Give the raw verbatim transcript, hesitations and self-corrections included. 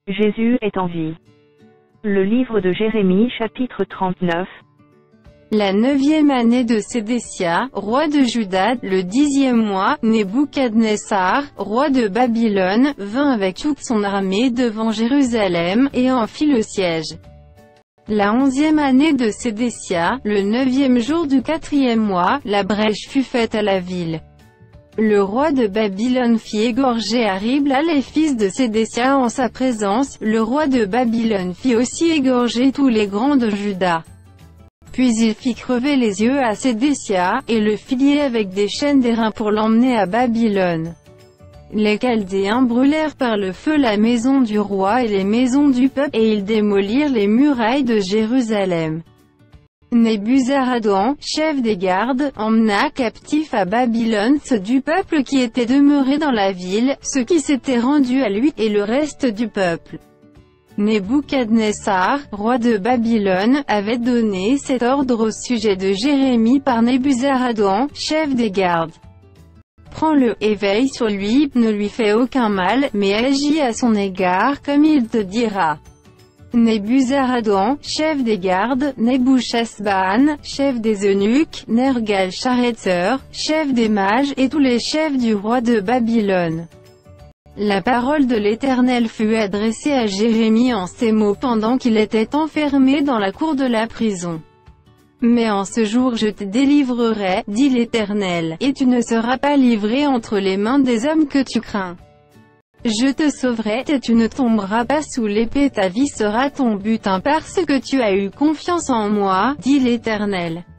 Jésus est en vie. Le livre de Jérémie chapitre trente-neuf. La neuvième année de Sédécia, roi de Juda, le dixième mois, Nebuchadnezzar, roi de Babylone, vint avec toute son armée devant Jérusalem, et en fit le siège. La onzième année de Sédécia, le neuvième jour du quatrième mois, la brèche fut faite à la ville. Le roi de Babylone fit égorger à Ribla les fils de Sédécia en sa présence, le roi de Babylone fit aussi égorger tous les grands de Juda. Puis il fit crever les yeux à Sédécia, et le fit lier avec des chaînes d'airain pour l'emmener à Babylone. Les Chaldéens brûlèrent par le feu la maison du roi et les maisons du peuple, et ils démolirent les murailles de Jérusalem. Nebuzaradan, chef des gardes, emmena captifs à Babylone ceux du peuple qui étaient demeurés dans la ville, ceux qui s'étaient rendus à lui, et le reste du peuple. Nebuchadnezzar, roi de Babylone, avait donné cet ordre au sujet de Jérémie par Nebuzaradan, chef des gardes. Prends-le, et veille sur lui, ne lui fais aucun mal, mais agis à son égard comme il te dira. Nebuzaradan, chef des gardes, Nebuchasban, chef des eunuques, Nergal-Sharezer, chef des mages, et tous les chefs du roi de Babylone. La parole de l'Éternel fut adressée à Jérémie en ces mots pendant qu'il était enfermé dans la cour de la prison. Mais en ce jour je te délivrerai, dit l'Éternel, et tu ne seras pas livré entre les mains des hommes que tu crains. Je te sauverai, et tu ne tomberas pas sous l'épée, ta vie sera ton butin parce que tu as eu confiance en moi, dit l'Éternel.